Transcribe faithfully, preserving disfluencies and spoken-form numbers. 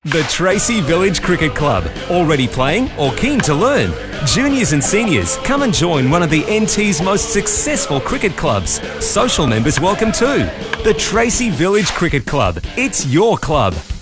The Tracy Village Cricket Club. Already playing or keen to learn? Juniors and seniors, come and join one of the N T's most successful cricket clubs. Social members welcome too. The Tracy Village Cricket Club. It's your club.